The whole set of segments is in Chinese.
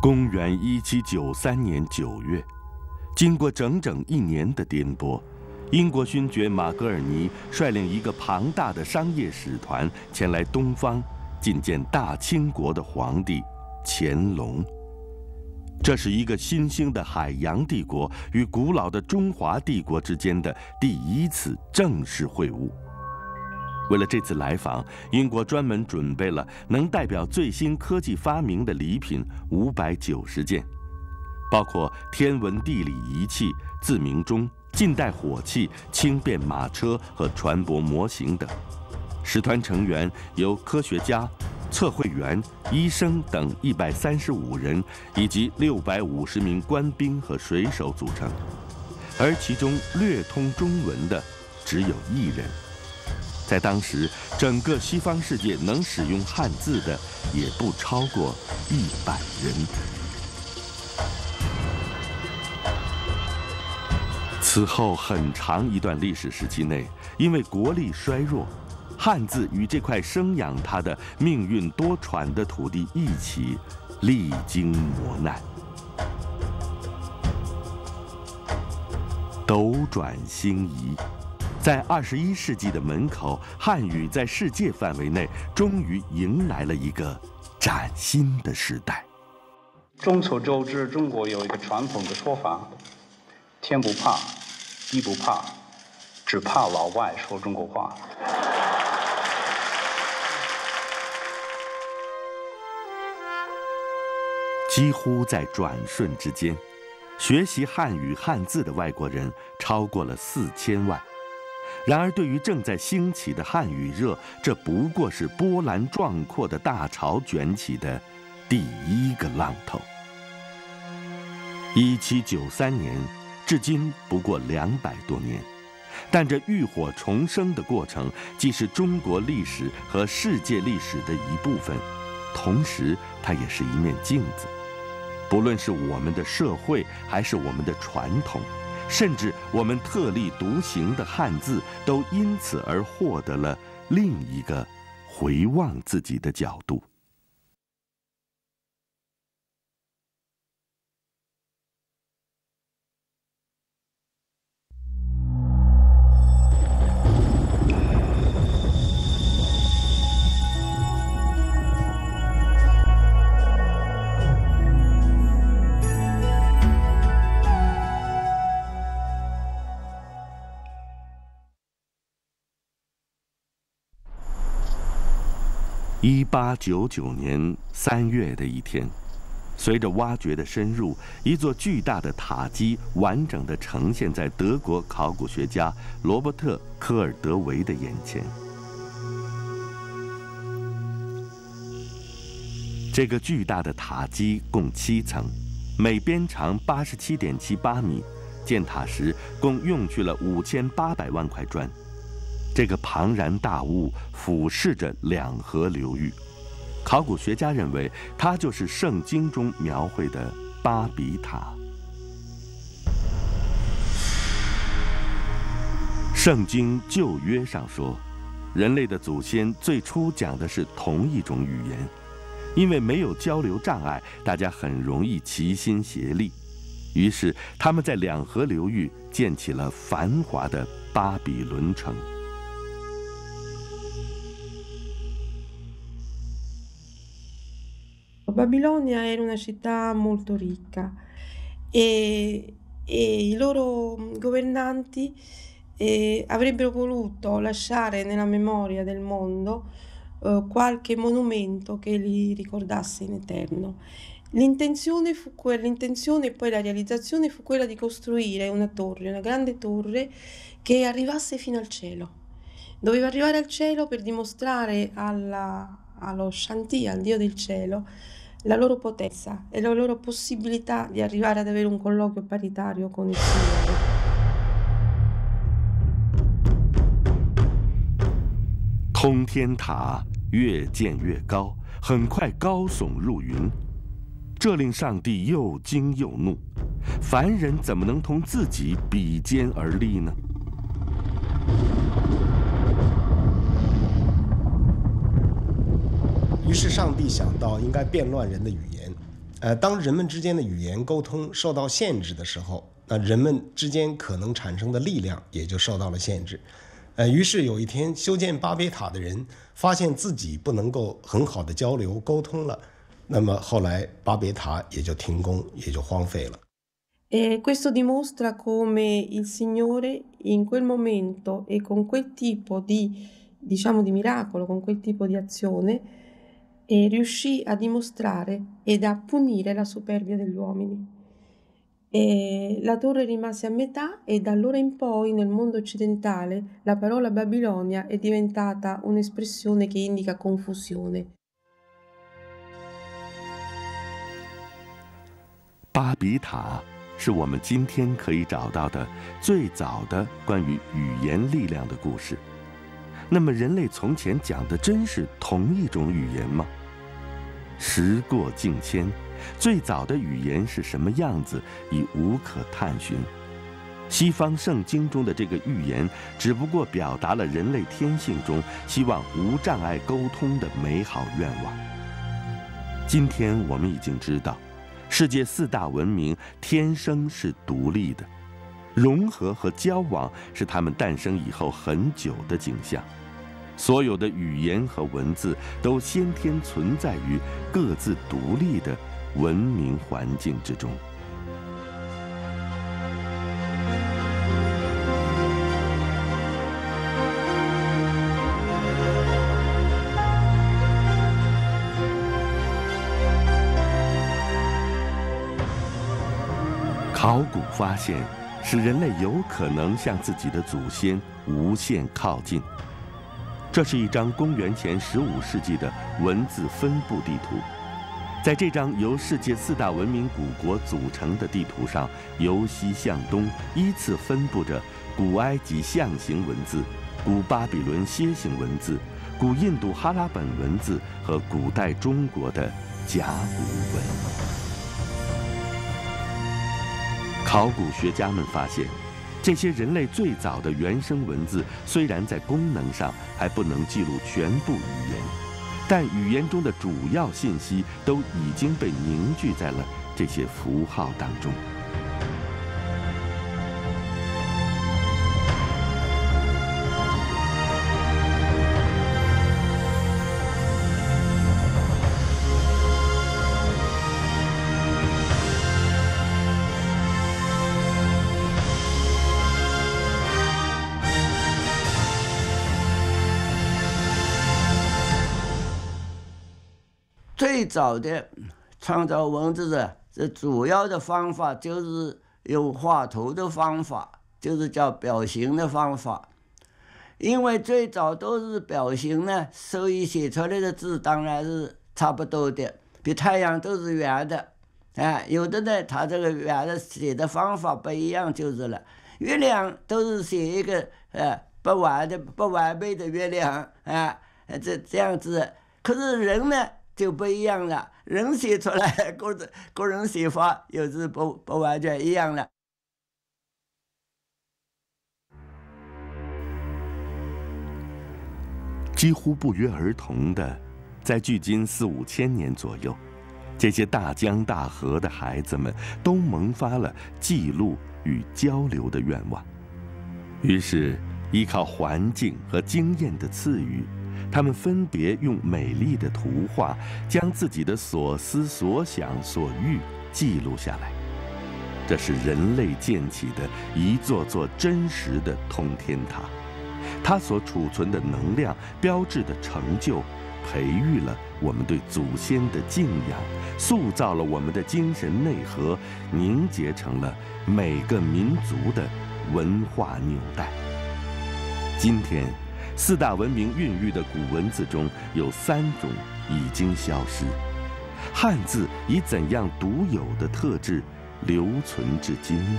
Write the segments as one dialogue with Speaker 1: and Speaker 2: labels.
Speaker 1: 公元1793年9月，经过整整1年的颠簸，英国勋爵马格尔尼率领一个庞大的商业使团前来东方觐见大清国的皇帝乾隆。这是一个新兴的海洋帝国与古老的中华帝国之间的第一次正式会晤。为了这次来访，英国专门准备了能代表最新科技发明的礼品590件，包括天文地理仪器、自鸣钟、近代火器、轻便马车和船舶模型等。使团成员由科学家、测绘员、医生等135人，以及650名官兵和水手组成，而其中略通中文的只有1人。在当时，整个西方世界能使用汉字的也不超过100人。此后很长一段历史时期内，因为国力衰弱，汉字与这块生养它的命运多舛的土地一起历经磨难。斗转星移，在21世纪的门口，汉语在世界范围内终于迎来了一个崭新的时代。
Speaker 2: 众所周知，中国有一个传统的说法：天不怕，地不怕，只怕老外说中国话。
Speaker 1: 几乎在转瞬之间，学习汉语汉字的外国人超过了4000万。然而，对于正在兴起的汉语热，这不过是波澜壮阔的大潮卷起的第一个浪头。1793年，至今不过200多年，但这浴火重生的过程，既是中国历史和世界历史的一部分，同时它也是一面镜子。不论是我们的社会，还是我们的传统，甚至我们特立独行的汉字，都因此而获得了另一个回望自己的角度。1899年3月的一天，随着挖掘的深入，一座巨大的塔基完整地呈现在德国考古学家罗伯特·科尔德维的眼前。这个巨大的塔基共7层，每边长87.78米，建塔时共用去了5800万块砖。这个庞然大物俯视着2河流域，考古学家认为它就是圣经中描绘的巴比塔。圣经旧约上说，人类的祖先最初讲的是同一种语言，因为没有交流障碍，大家很容易齐心协力，于是他们在2河流域建起了繁华的巴比伦城。
Speaker 3: Babilonia era una città molto ricca e i loro governanti avrebbero voluto lasciare nella memoria del mondo qualche monumento che li ricordasse in eterno. L'intenzione e poi la realizzazione fu quella di costruire una torre, una grande torre che arrivasse fino al cielo. Doveva arrivare al cielo per dimostrare allo Shanti, al Dio del cielo, la loro potenza e la loro possibilità di arrivare ad avere un colloquio paritario con il Signore.
Speaker 1: 通天塔越建越高，很快高耸入云，这令上帝又惊又怒。凡人怎么能同自己比肩而立呢？
Speaker 4: 于是上帝想到应该变乱人的语言， 当人们之间的语言沟通受到限制的时候，那人们之间可能产生的力量也就受到了限制。于是有一天，修建巴别塔的人发现自己不能够很好的交流沟通了，那么后来巴别塔也就停工，也就荒废了。
Speaker 3: Questo dimostra come il Signore in quel momento e con quel tipo di, diciamo, di miracolo, con quel tipo di azione, riuscì a dimostrare ed a punire la superbia degli uomini. La torre rimase a metà e da allora in poi nel mondo occidentale la parola Babilonia è diventata un'espressione che indica confusione.
Speaker 1: 巴比塔是我们今天可以找到的最早的关于语言力量的故事。那么人类从前讲的真是同一种语言吗？时过境迁，最早的语言是什么样子已无可探寻。西方圣经中的这个预言只不过表达了人类天性中希望无障碍沟通的美好愿望。今天我们已经知道，世界4大文明天生是独立的，融合和交往是他们诞生以后很久的景象。所有的语言和文字都先天存在于各自独立的文明环境之中。考古发现使人类有可能向自己的祖先无限靠近。这是一张公元前15世纪的文字分布地图。在这张由世界4大文明古国组成的地图上，由西向东依次分布着古埃及象形文字、古巴比伦楔形文字、古印度哈拉本文字和古代中国的甲骨文。考古学家们发现，这些人类最早的原生文字虽然在功能上还不能记录全部语言，但语言中的主要信息都已经被凝聚在了这些符号当中。
Speaker 5: 最早的创造文字的这主要的方法就是用画图的方法，就是叫表形的方法。因为最早都是表形呢，所以写出来的字当然是差不多的，比太阳都是圆的。有的呢，它这个圆的写的方法不一样就是了。月亮都是写一个不完美的月亮这样子。可是人呢就不一样了，人写出来个人写法有时不完全一样了。
Speaker 1: 几乎不约而同的，在距今4、5千年左右，这些大江大河的孩子们都萌发了记录与交流的愿望。于是，依靠环境和经验的赐予，他们分别用美丽的图画，将自己的所思所想所欲记录下来。这是人类建起的一座座真实的通天塔，它所储存的能量、标志的成就，培育了我们对祖先的敬仰，塑造了我们的精神内核，凝结成了每个民族的文化纽带。今天，4大文明孕育的古文字中有3种已经消失，汉字以怎样独有的特质留存至今呢？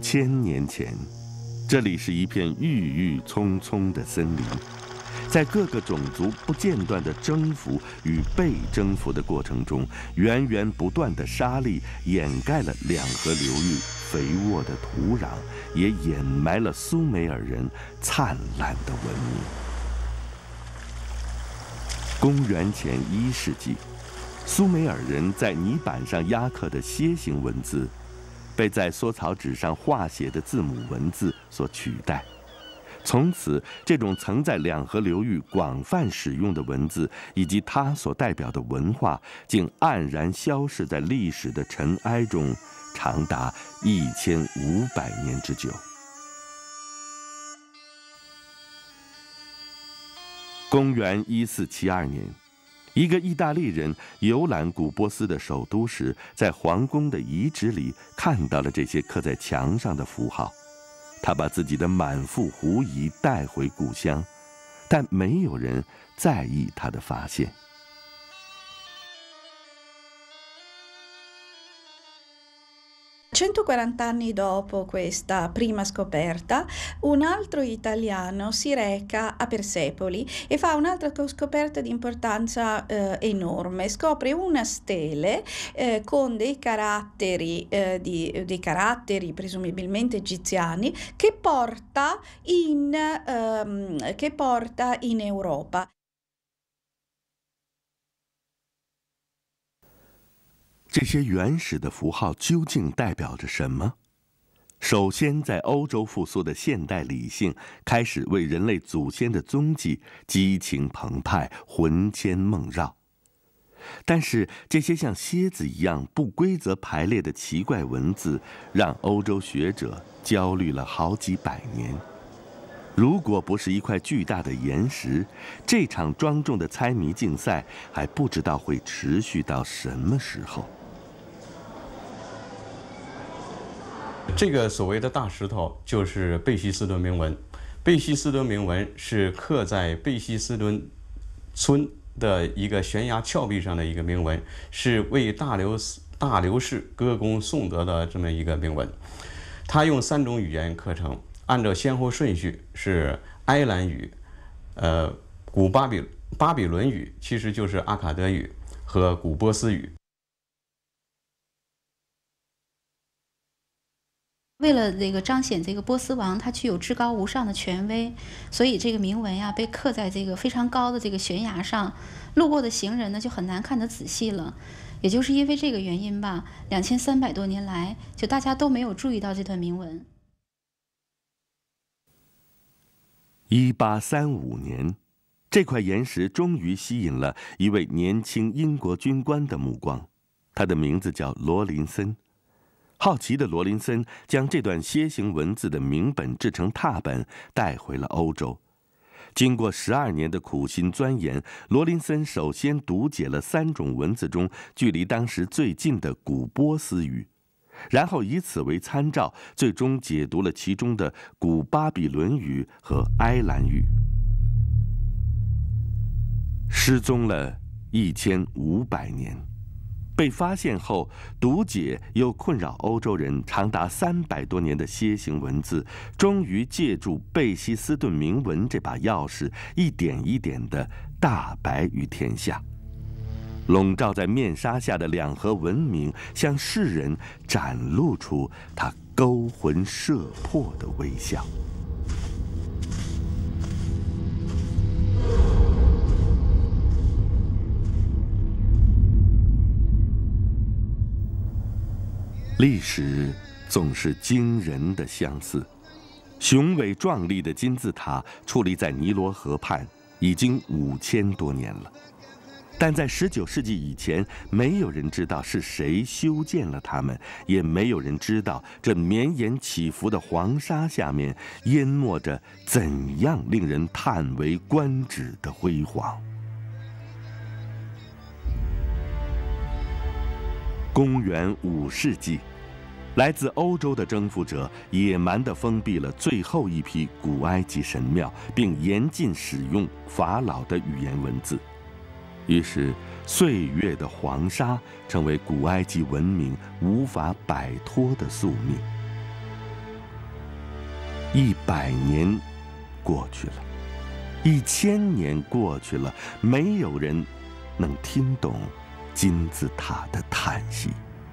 Speaker 1: 5000年前，这里是一片郁郁葱葱的森林，在各个种族不间断的征服与被征服的过程中，源源不断的沙砾掩盖了两河流域肥沃的土壤，也掩埋了苏美尔人灿烂的文明。公元前1世纪，苏美尔人在泥板上压刻的楔形文字，被在缩草纸上画写的字母文字所取代。从此，这种曾在两河流域广泛使用的文字，以及它所代表的文化，竟黯然消逝在历史的尘埃中，长达1500年之久。公元1472年，一个意大利人游览古波斯的首都时，在皇宫的遗址里看到了这些刻在墙上的符号。他把自己的满腹狐疑带回故乡，但没有人在意他的发现。
Speaker 6: 140 anni dopo questa prima scoperta, un altro italiano si reca a Persepoli e fa un'altra scoperta di importanza enorme. Scopre una stele con dei caratteri presumibilmente egiziani che porta in Europa.
Speaker 1: 这些原始的符号究竟代表着什么？首先，在欧洲复苏的现代理性开始为人类祖先的踪迹激情澎湃、魂牵梦绕。但是，这些像蝎子一样不规则排列的奇怪文字，让欧洲学者焦虑了好几百年。如果不是一块巨大的岩石，这场庄重的猜谜竞赛还不知道会持续到什么时候。
Speaker 7: 这个所谓的大石头就是贝希斯敦铭文。贝希斯敦铭文是刻在贝希斯敦村的一个悬崖峭壁上的一个铭文，是为大流士歌功颂德的这么一个铭文。它用3种语言刻成，按照先后顺序是埃兰语、古巴比伦语，其实就是阿卡德语和古波斯语。
Speaker 8: 为了这个彰显这个波斯王他具有至高无上的权威，所以这个铭文呀被刻在这个非常高的这个悬崖上，路过的行人呢就很难看得仔细了。也就是因为这个原因吧，2300多年来，就大家都没有注意到这段铭文。
Speaker 1: 1835年，这块岩石终于吸引了一位年轻英国军官的目光，他的名字叫罗林森。好奇的罗林森将这段楔形文字的铭本制成拓本，带回了欧洲。经过12年的苦心钻研，罗林森首先读解了3种文字中距离当时最近的古波斯语，然后以此为参照，最终解读了其中的古巴比伦语和埃兰语。失踪了1500年。被发现后，读解又困扰欧洲人长达300多年的楔形文字，终于借助贝希斯顿铭文这把钥匙，一点一点地大白于天下。笼罩在面纱下的两河文明，向世人展露出它勾魂摄魄的微笑。历史总是惊人的相似。雄伟壮丽的金字塔矗立在尼罗河畔，已经5000多年了。但在19世纪以前，没有人知道是谁修建了它们，也没有人知道这绵延起伏的黄沙下面淹没着怎样令人叹为观止的辉煌。公元5世纪，来自欧洲的征服者野蛮地封闭了最后一批古埃及神庙，并严禁使用法老的语言文字。于是，岁月的黄沙成为古埃及文明无法摆脱的宿命。 100年过去了，1000年过去了，没有人能听懂金字塔的叹息。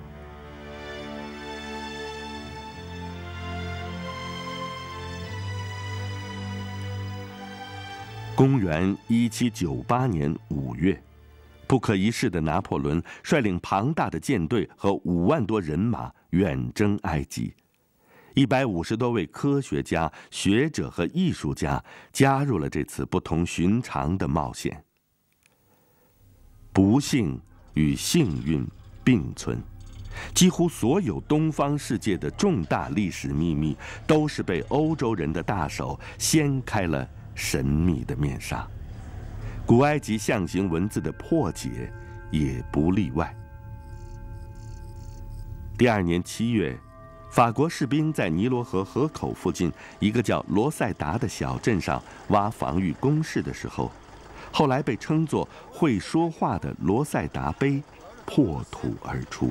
Speaker 1: 公元1798年5月，不可一世的拿破仑率领庞大的舰队和5万多人马远征埃及。150多位科学家、学者和艺术家加入了这次不同寻常的冒险。不幸与幸运并存，几乎所有东方世界的重大历史秘密，都是被欧洲人的大手掀开了神秘的面纱。古埃及象形文字的破解也不例外。第2年7月，法国士兵在尼罗河河口附近一个叫罗塞达的小镇上挖防御工事的时候，后来被称作会说话的罗塞达碑破土而出。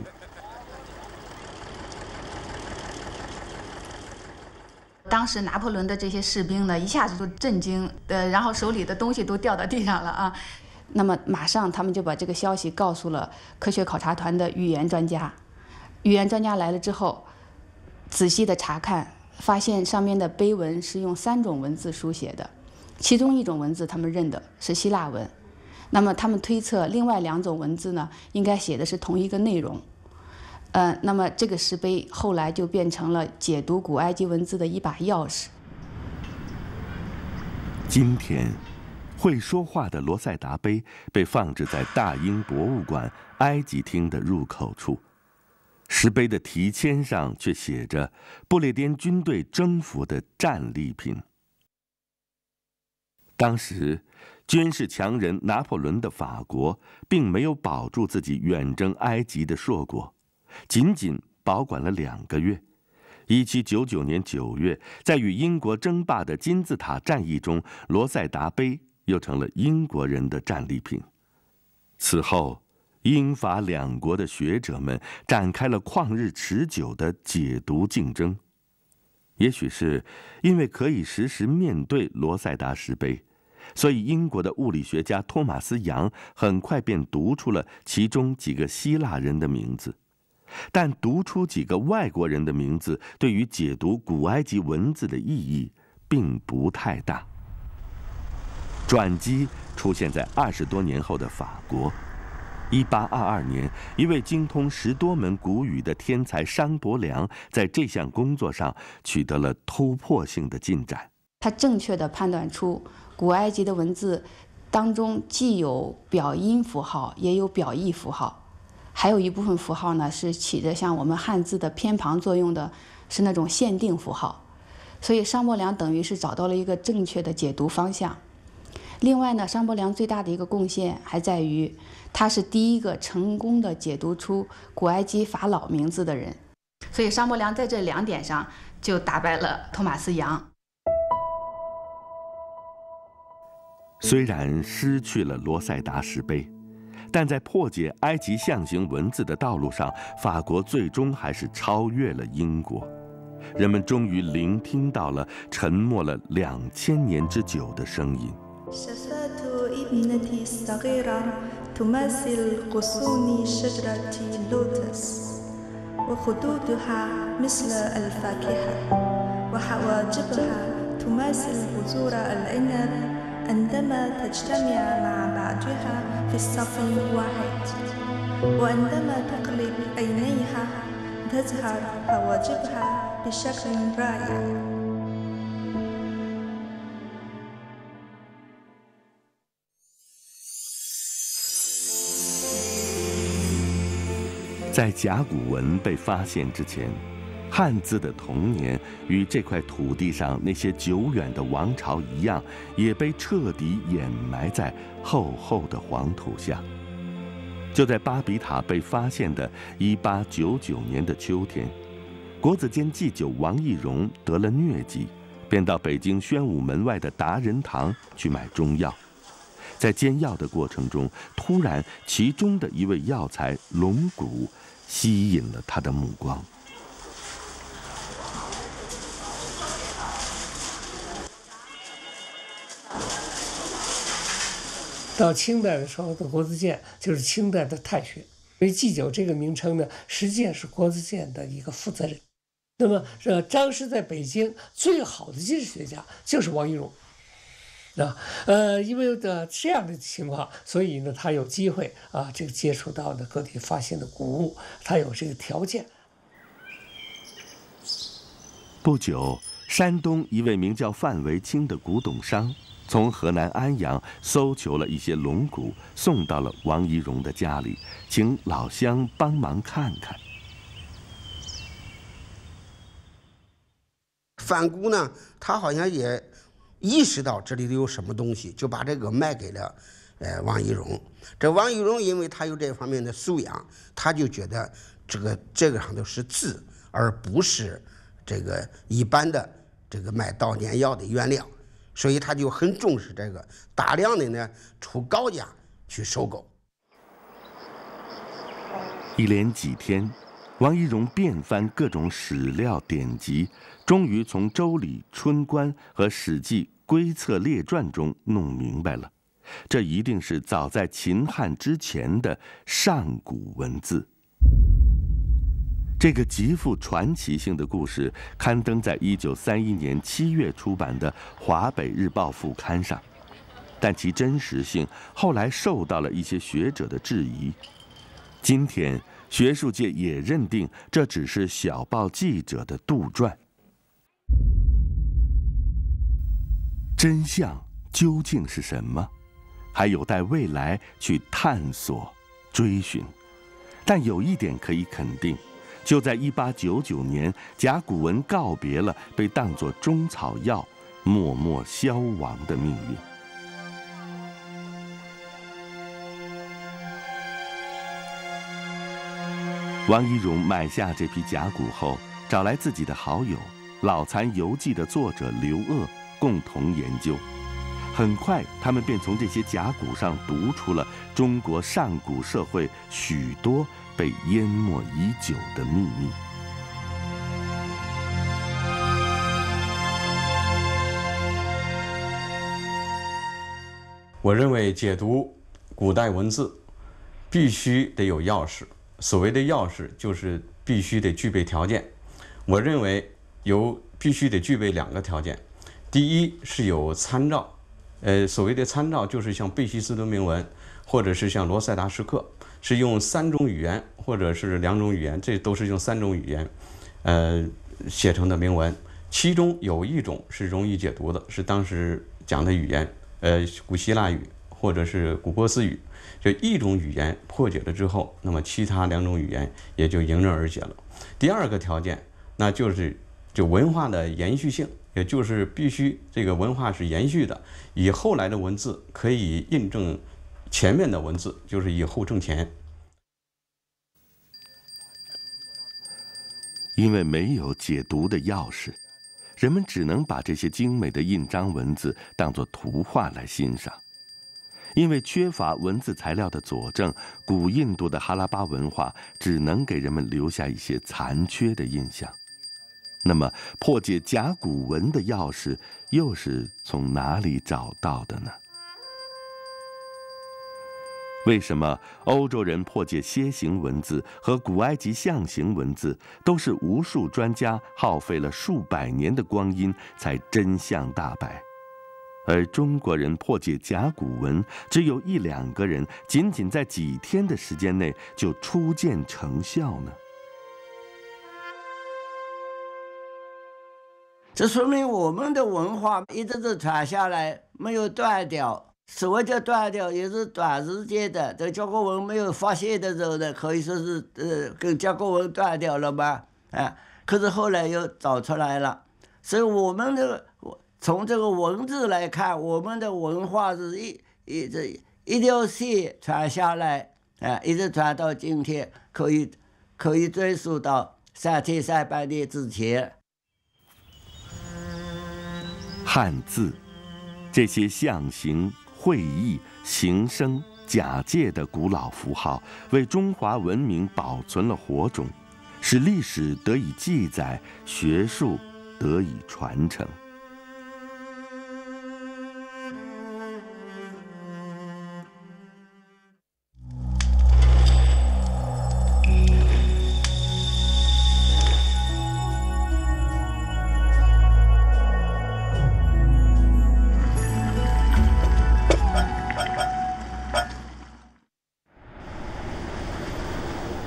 Speaker 9: 当时拿破仑的这些士兵呢，一下子就震惊，然后手里的东西都掉到地上了啊。那么马上他们就把这个消息告诉了科学考察团的语言专家。语言专家来了之后，仔细的查看，发现上面的碑文是用3种文字书写的，其中1种文字他们认的是希腊文，那么他们推测另外2种文字呢，应该写的是同一个内容。那么这个石碑后来就变成了解读古埃及文字的一把钥匙。
Speaker 1: 今天，会说话的罗塞达碑被放置在大英博物馆埃及厅的入口处，石碑的题签上却写着不列颠军队征服的战利品。当时，军事强人拿破仑的法国并没有保住自己远征埃及的硕果，仅仅保管了2个月。1799年9月，在与英国争霸的金字塔战役中，罗塞达碑又成了英国人的战利品。此后，英法2国的学者们展开了旷日持久的解读竞争。也许是因为可以实时面对罗塞达石碑，所以英国的物理学家托马斯·杨很快便读出了其中几个希腊人的名字。但读出几个外国人的名字，对于解读古埃及文字的意义并不太大。转机出现在20多年后的法国。1822年，一位精通10多门古语的天才商伯良，在这项工作上取得了突破性的进展。
Speaker 9: 他正确地判断出古埃及的文字当中既有表音符号，也有表意符号。还有一部分符号呢，是起着像我们汉字的偏旁作用的，是那种限定符号。所以商伯良等于是找到了一个正确的解读方向。另外呢，商伯良最大的一个贡献还在于，他是第一个成功的解读出古埃及法老名字的人。所以商伯良在这2点上就打败了托马斯·杨。
Speaker 1: 虽然失去了罗塞达石碑，但在破解埃及象形文字的道路上，法国最终还是超越了英国。人们终于聆听到了沉默了2000年之久的声音。
Speaker 10: عندما تجتمع مع بعضها في الصف واحد وعندما تقلب عينيها تظهر حواجبها بشكل رائع。
Speaker 1: 在甲骨文被发现之前，汉字的童年与这块土地上那些久远的王朝一样，也被彻底掩埋在厚厚的黄土下。就在巴比塔被发现的1899年的秋天，国子监祭酒王懿荣得了疟疾，便到北京宣武门外的达仁堂去买中药。在煎药的过程中，突然其中的一味药材龙骨吸引了他的目光。
Speaker 11: 到清代的时候的国子监就是清代的太学，所以祭酒这个名称呢，实际上是国子监的一个负责人。那么当时在北京最好的军事学家就是王懿荣。因为这样的情况，所以呢，他有机会这个接触到的各地发现的古物，他有这个条件。
Speaker 1: 不久，山东一位名叫范维清的古董商，从河南安阳搜求了一些龙骨，送到了王懿荣的家里，请老乡帮忙看看。
Speaker 12: 范姑呢，他好像也意识到这里头有什么东西，就把这个卖给了王懿荣。这王懿荣因为他有这方面的素养，他就觉得这个上头是字，而不是这个一般的这个卖悼念药的原料，所以他就很重视这个，大量的呢出高价去收购。
Speaker 1: 一连几天，王懿荣遍翻各种史料典籍，终于从《周礼》《春官》和《史记》《归策列传》中弄明白了，这一定是早在秦汉之前的上古文字。这个极富传奇性的故事刊登在1931年7月出版的《华北日报》副刊上，但其真实性后来受到了一些学者的质疑。今天，学术界也认定这只是小报记者的杜撰。真相究竟是什么，还有待未来去探索、追寻。但有一点可以肯定，就在1899年，甲骨文告别了被当作中草药默默消亡的命运。王懿荣买下这批甲骨后，找来自己的好友《老残游记》的作者刘鄂共同研究。很快，他们便从这些甲骨上读出了中国上古社会许多被淹没已久的秘密。
Speaker 7: 我认为解读古代文字必须得有钥匙，所谓的钥匙就是必须得具备条件。我认为必须得具备2个条件，第一是有参照。所谓的参照就是像贝希斯敦铭文，或者是像罗塞达石刻，是用3种语言或者是2种语言，这都是用3种语言，写成的铭文。其中有一种是容易解读的，是当时讲的语言，古希腊语或者是古波斯语。这一种语言破解了之后，那么其他2种语言也就迎刃而解了。第2个条件，那就是文化的延续性。也就是必须这个文化是延续的，以后来的文字可以印证前面的文字，就是以后挣钱。
Speaker 1: 因为没有解读的钥匙，人们只能把这些精美的印章文字当作图画来欣赏。因为缺乏文字材料的佐证，古印度的哈拉巴文化只能给人们留下一些残缺的印象。那么，破解甲骨文的钥匙又是从哪里找到的呢？为什么欧洲人破解楔形文字和古埃及象形文字，都是无数专家耗费了数百年的光阴才真相大白，而中国人破解甲骨文，只有1、2个人，仅仅在几天的时间内就初见成效呢？
Speaker 5: 这说明我们的文化一直是传下来，没有断掉。所谓叫断掉，也是短时间的。这甲骨文没有发现的时候呢，可以说是跟甲骨文断掉了吧？可是后来又找出来了。所以我们从这个文字来看，我们的文化是一条线传下来，一直传到今天，可以追溯到3300年之前。
Speaker 1: 汉字，这些象形、会意、形声、假借的古老符号，为中华文明保存了火种，使历史得以记载，学术得以传承。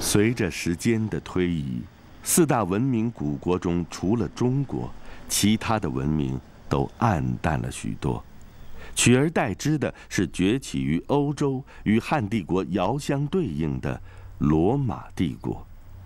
Speaker 1: 随着时间的推移，四大文明古国中，除了中国，其他的文明都暗淡了许多，取而代之的是崛起于欧洲与汉帝国遥相对应的罗马帝国。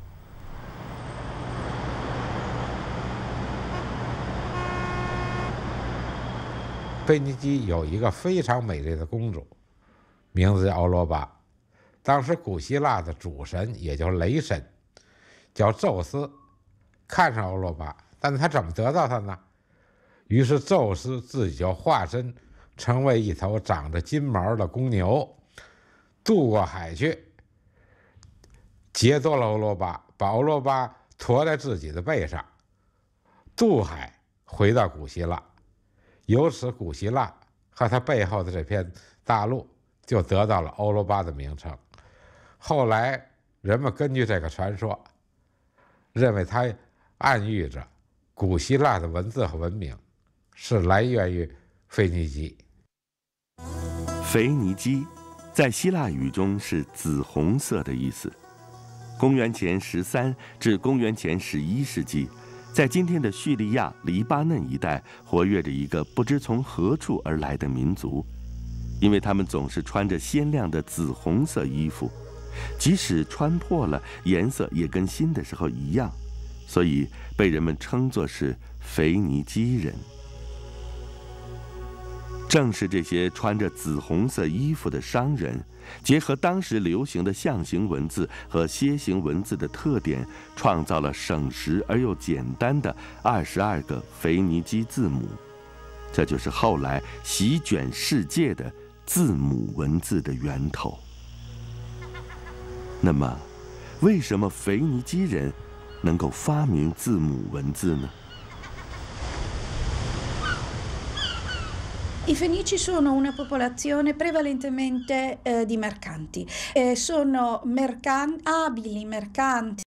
Speaker 13: 腓尼基有一个非常美丽的公主，名字叫欧罗巴。当时古希腊的主神，也就是雷神，叫宙斯，看上欧罗巴，但是他怎么得到她呢？于是宙斯自己就化身成为一头长着金毛的公牛，渡过海去，劫夺了欧罗巴，把欧罗巴驮在自己的背上，渡海回到古希腊。由此，古希腊和它背后的这片大陆就得到了欧罗巴的名称。后来，人们根据这个传说，认为它暗喻着古希腊的文字和文明是来源于腓尼基。
Speaker 1: 腓尼基在希腊语中是紫红色的意思。公元前13至公元前11世纪，在今天的叙利亚、黎巴嫩一带活跃着一个不知从何处而来的民族，因为他们总是穿着鲜亮的紫红色衣服，即使穿破了，颜色也跟新的时候一样，所以被人们称作是腓尼基人。正是这些穿着紫红色衣服的商人，结合当时流行的象形文字和楔形文字的特点，创造了省时而又简单的22个腓尼基字母。这就是后来席卷世界的字母文字的源头。那么，为什么腓尼基人能够发明字母文字呢？
Speaker 6: I Fenici sono una popolazione prevalentemente di mercanti, sono abili mercanti.